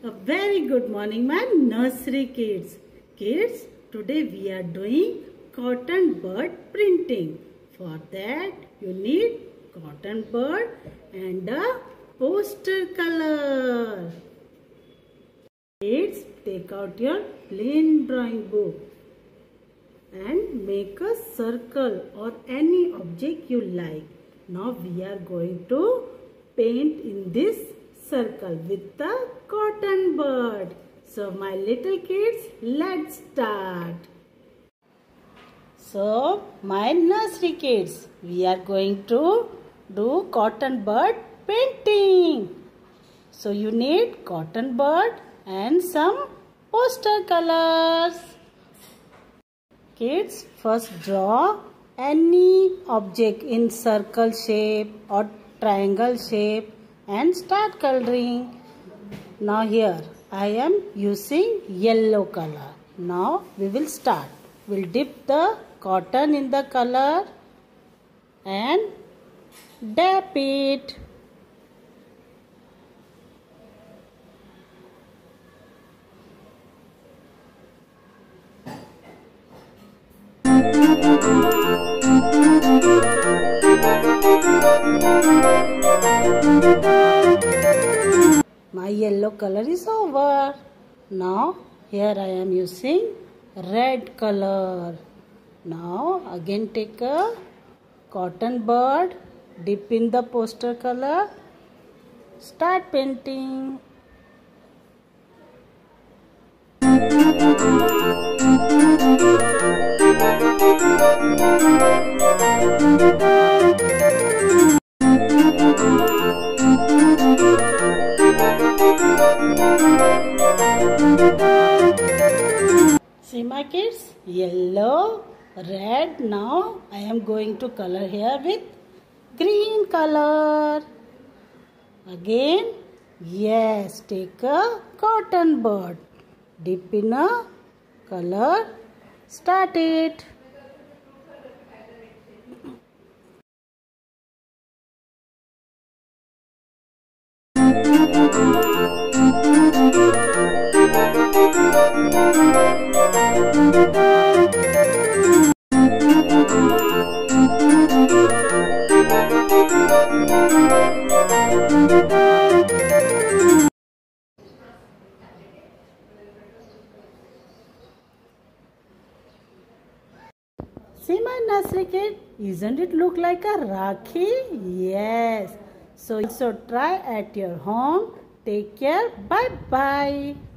A very good morning, my nursery kids. Kids, today we are doing cotton bud printing. For that, you need cotton bud and a poster color. Kids, take out your plain drawing book and make a circle or any object you like. Now we are going to paint in this circle with the cotton bud. So my little kids, let's start. So my nursery kids, we are going to do cotton bud painting. So you need cotton bud and some poster colors. Kids, first draw any object in circle shape or triangle shape and start coloring. Now here I am using yellow color. Now we will start. We'll dip the cotton in the color and dab it. My yellow color is over. Now here I am using red color. Now again take a cotton bud, dip in the poster color, start painting. See my kids, yellow, red. Now I am going to color here with green color. Again, yes, take a cotton bud, dip in a color, start it. See my nursery kid, isn't it look like a Rakhi? Yes. So try at your home. Take care. Bye bye.